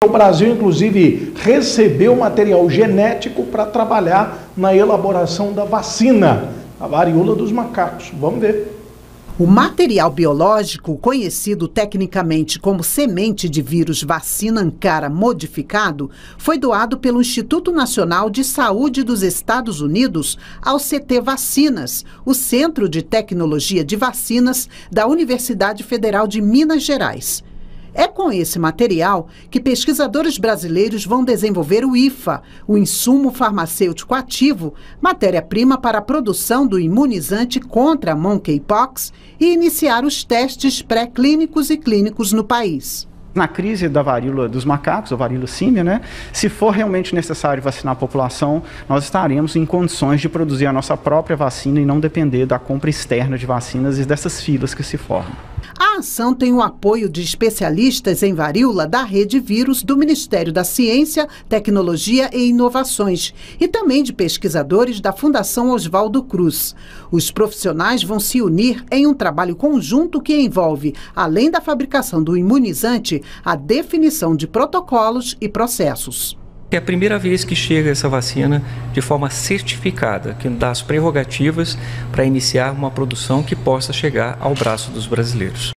o Brasil, inclusive, recebeu material genético para trabalhar na elaboração da vacina, a varíola dos macacos. Vamos ver. O material biológico, conhecido tecnicamente como semente de vírus vacina Ankara modificado, foi doado pelo Instituto Nacional de Saúde dos Estados Unidos ao CT Vacinas, o Centro de Tecnologia de Vacinas da Universidade Federal de Minas Gerais. É com esse material que pesquisadores brasileiros vão desenvolver o IFA, o insumo farmacêutico ativo, matéria-prima para a produção do imunizante contra a monkeypox, e iniciar os testes pré-clínicos e clínicos no país. Na crise da varíola dos macacos, ou varíola símia, né, se for realmente necessário vacinar a população, nós estaremos em condições de produzir a nossa própria vacina e não depender da compra externa de vacinas e dessas filas que se formam. A ação tem o apoio de especialistas em varíola da Rede Vírus do Ministério da Ciência, Tecnologia e Inovações e também de pesquisadores da Fundação Oswaldo Cruz. Os profissionais vão se unir em um trabalho conjunto que envolve, além da fabricação do imunizante, a definição de protocolos e processos. É a primeira vez que chega essa vacina de forma certificada, que dá as prerrogativas para iniciar uma produção que possa chegar ao braço dos brasileiros.